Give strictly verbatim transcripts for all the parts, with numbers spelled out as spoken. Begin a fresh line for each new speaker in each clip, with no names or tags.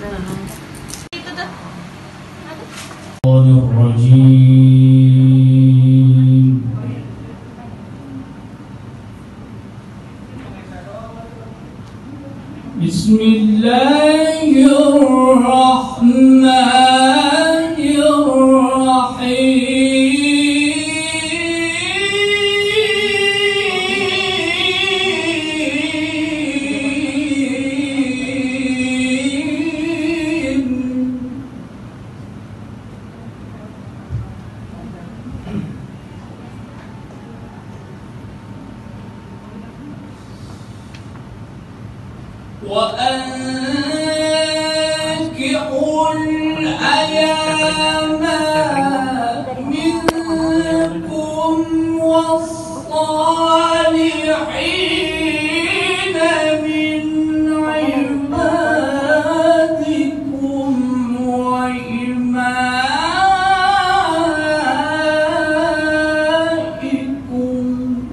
Itu tuh.
Bismillahirrahmanirrahim. وأنكحوا الأيام منكم والصالحين من عبادكم وإمائكم.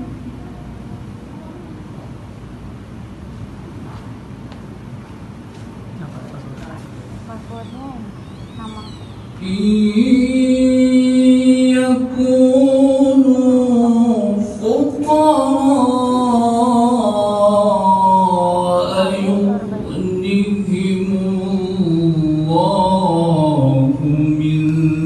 يكونوا فقراء يغنيهم الله من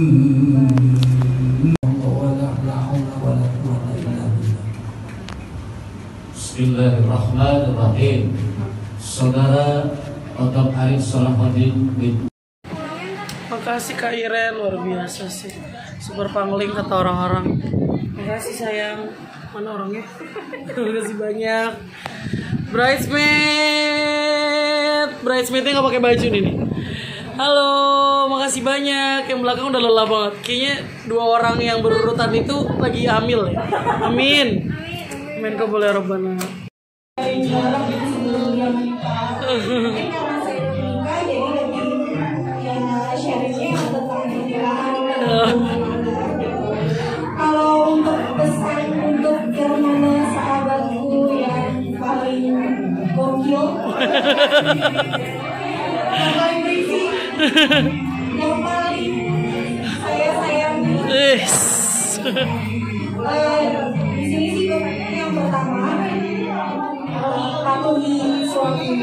Bismillahirrahmanirrahim. Saudara Otop Arif Salahuddin bin.
Makasih Kak Iren, luar biasa sih. Super pangling kata orang-orang. Makasih sayang. Mana orangnya? Makasih banyak. Bridesmaid, bridesmaidnya nggak pakai baju nih. Halo, makasih banyak. Yang belakang udah lelah banget. Kayaknya dua orang yang berurutan itu lagi hamil ya. Amin. Amin kau boleh Rabbana.
Kalau untuk pesan untuk Germana sahabatku yang paling gokil, yang paling berisik, yang paling saya sayangi.
Yes.
Uh, di sini sih yang pertama patuhi suami,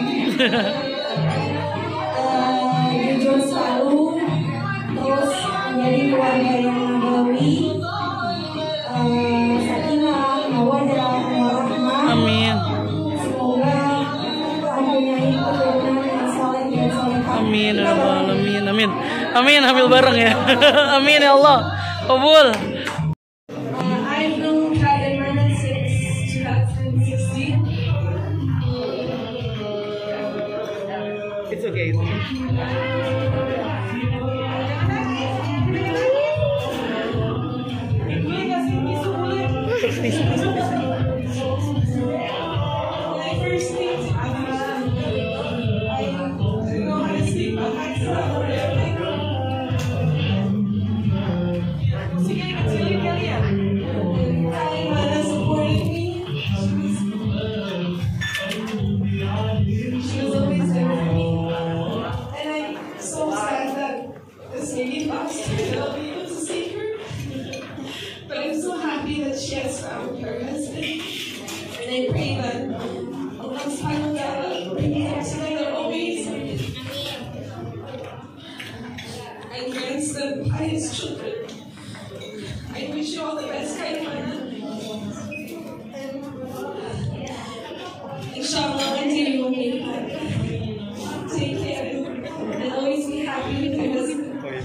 uh, jujur selalu, terus menjadi keluarga yang nagawi, uh, sakinah, mawaddah, warahmah.
Amin.
Semoga mempunyai keturunan yang saleh dan salehah.
Amin ya Allah, amin, amin, amin, hamil bareng ya. Amin ya Allah, kabul.
I've known Germana since twenty sixteen.
It's okay.
I wish you all the best, Kaimana. Inshallah, one day you will make it. Take care and always be happy with your husband.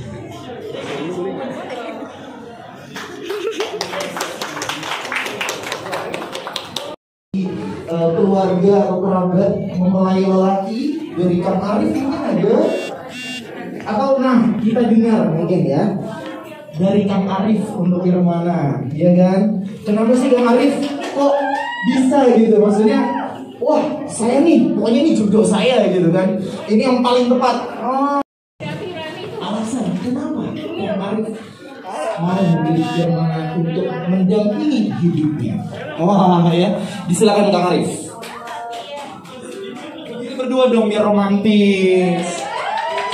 Keluarga atau kerabat mempelai lelaki dari Kang Arif ini ada atau nah kita dengar mungkin ya dari Kang Arif untuk Irmana, ya kan? Kenapa sih Kang Arif kok bisa gitu? Maksudnya, wah saya nih, pokoknya ini jodoh saya gitu kan? Ini yang paling tepat. Oh, alasan kenapa Kang Arif mau memilih Irmana untuk mendampingi hidupnya? Wah ya, disilakan Kang Arif. Ini berdua dong biar romantis.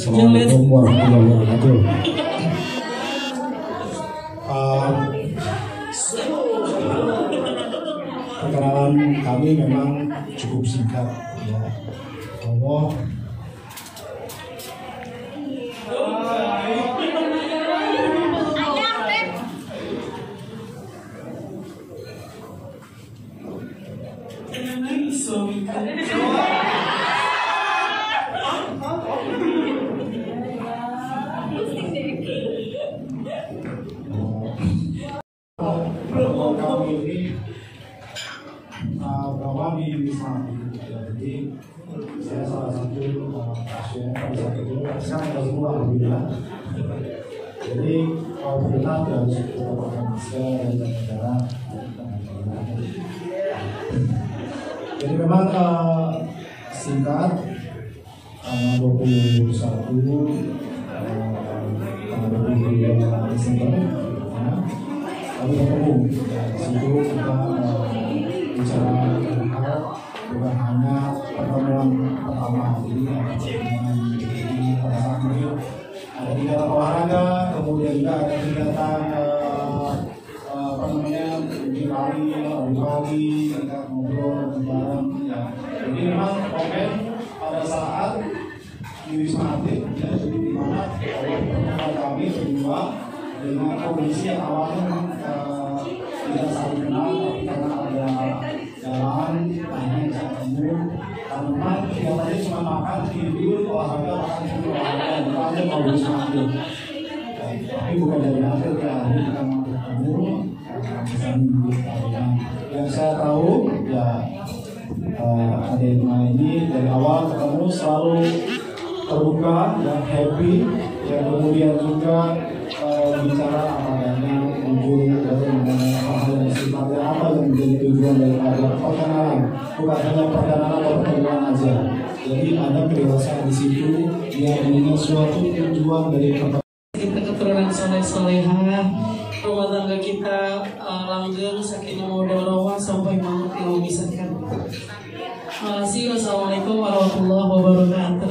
Assalamualaikum warahmatullahi wabarakatuh. Uh, perkenalan kami memang cukup singkat ya. Allah kami ini uh, bahwa di Wisma Atlet, jadi saya salah satu uh, pasien pada saat itu sekarang sudah sembuh alhamdulillah. Jadi kalau benar harus kita pakai masker dan jaga jarak. Jadi memang uh, singkat tanggal dua puluh satu uh, tanggal dua puluh dua Desember ya, kami ketemu ya, di situ kita uh, bicara tentang bukan hanya pertemuan pertama ini dengan ini pada saat itu ada kegiatan olahraga, kemudian juga ada kegiatan uh, uh, apa namanya di pagi, di pagi kita ngobrol bareng ya. Jadi memang komen pada saat di Wisma Atlet ya, jadi di mana pertemuan kami berdua dengan kondisi yang awalnya uh, tidak saling kenal, tapi karena ada jalan akhirnya bisa ketemu. Karena memang kegiatannya cuma makan, tidur, olahraga, makan, tidur, olahraga, bukan aja mau Wisma Atlet. Tapi bukan dari akhir ke akhir kita mau ketemu, bisa minggu kalian. Yang saya tahu ya uh, Adelma ini dari awal ketemu selalu terbuka dan happy, yang kemudian juga uh, bicara apa adanya, ujung dari mengenai hal-hal yang sifatnya apa yang menjadi tujuan daripada perkenalan, bukan hanya perkenalan atau pertemuan aja. Jadi ada kedewasaan di situ yang mengingat suatu tujuan dari pertemuan.
Kita keturunan soleh soleha, rumah tangga kita uh, langgeng, sakinah mawaddah warahmah sampai maut yang memisahkan. Terima kasih. Wassalamualaikum warahmatullahi wabarakatuh.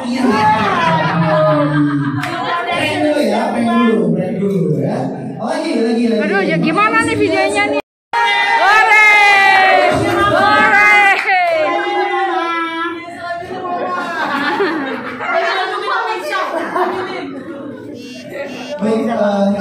Iya. Break dulu ya, break dulu, break dulu ya. Lagi, lagi, lagi.
Aduh, ya gimana nih videonya nih?
Baik, uh,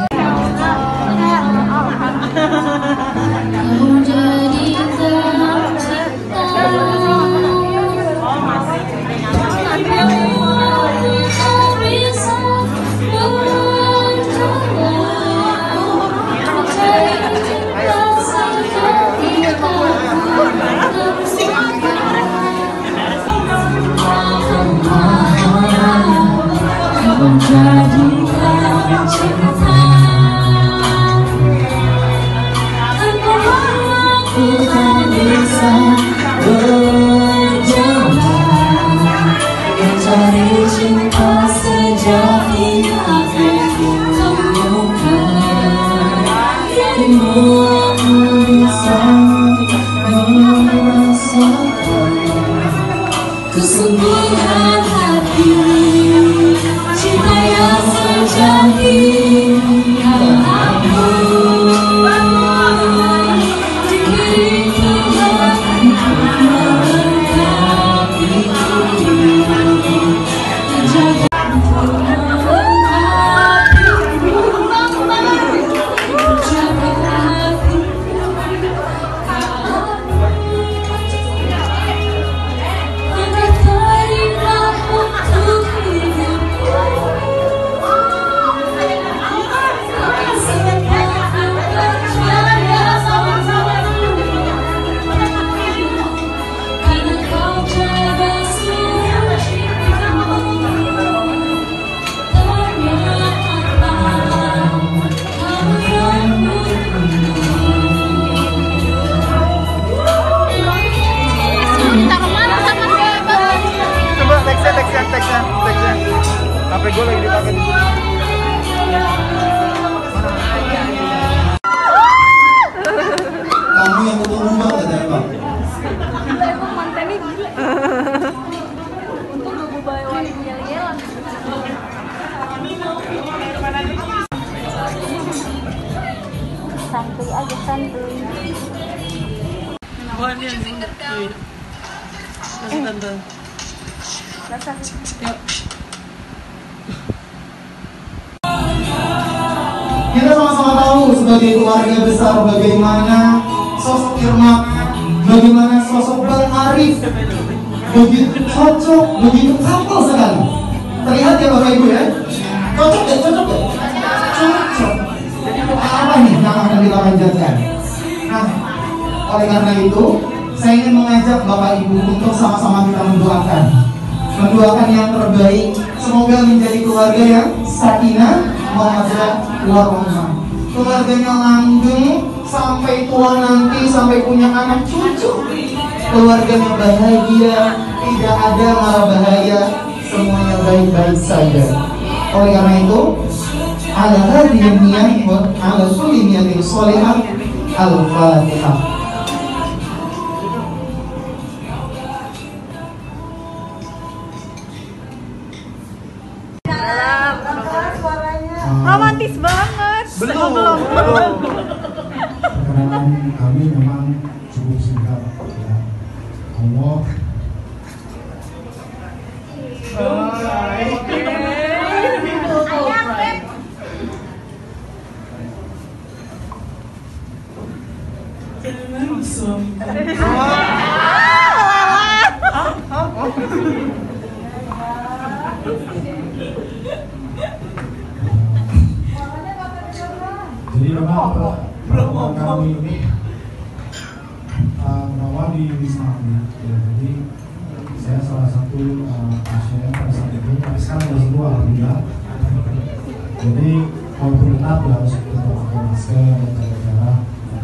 kesungguhan hati, cinta yang sejati yang aku diberi Tuhan melengkapiku, menjaga
teksnya, teksnya, H P gue lagi dipakai.
kamu yang butuh rumah gak ada apa?
Emang mantannya gila. Untung gak gue bawa yel-yelan. Santuy aja, santuy.
Apaan nih anjing? Iya. Kasih tante. Yuk.
Kita sama-sama tahu sebagai keluarga besar bagaimana sosok Irma, bagaimana sosok Bang Arif begitu cocok, begitu couple sekali. Terlihat ya Bapak Ibu ya? Cocok ya, cocok ya? Cocok. Apa nih yang akan kita panjatkan? Nah, oleh karena itu, saya ingin mengajak Bapak Ibu untuk sama-sama kita mendoakan. Mendoakan yang terbaik, semoga menjadi keluarga yang sakinah, mawaddah, warahmah. Keluarganya langgeng sampai tua nanti, sampai punya anak cucu. Keluarganya bahagia, tidak ada mara bahaya, semuanya baik-baik saja. Oleh karena itu, ala hadhihi niyah wa ala kulli niyatin sholihah, al-Fatihah.
Romantis banget.
Belum, belum, belum.
Perkenalan kami memang cukup singkat ya. Allah jadi memang pertemuan kami ini uh, berawal di Wisma Atlet. Ya, jadi saya salah satu uh, pasien pada saat itu, tapi sekarang sudah sembuh alhamdulillah. Jadi walaupun tetap ya harus tetap pakai masker, jaga jarak.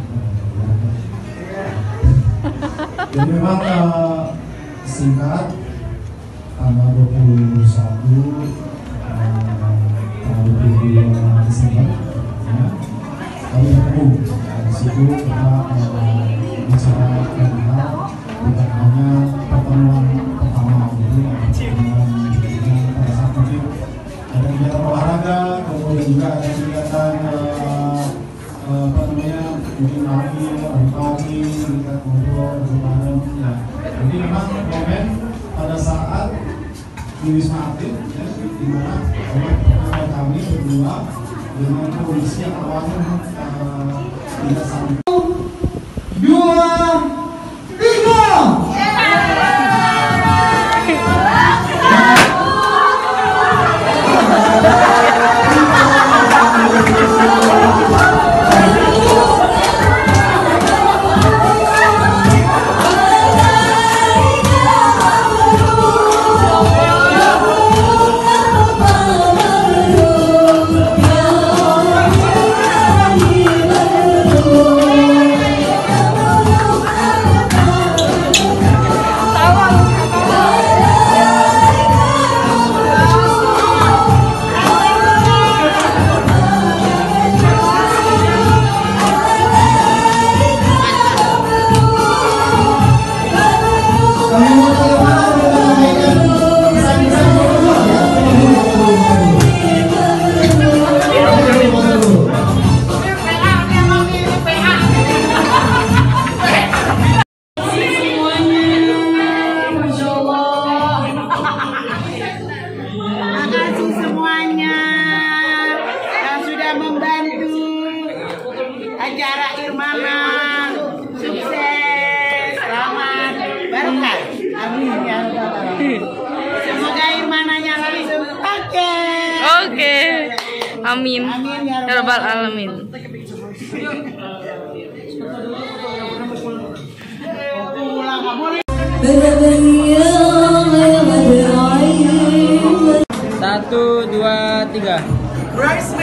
Jadi memang uh, singkat tanggal dua puluh satu tanggal dua puluh dua Desember ya, kami bertemu di situ kita uh, bicara tentang bukan hanya pertemuan pertama itu, pertemuan Jadi memang momen pada saat di Wisma Atlet, ya, di mana oleh kami berdua dengan kondisi yang awalnya uh, tidak sampai.
Dua, tiga.
Acara Irmana sukses, selamat, barokah, amin ya Allah. Semoga Irmananya langsung oke.
Oke. Amin.
Amin ya
Ya Rabbal alamin.
Satu, dua, tiga.
Bridesmaid.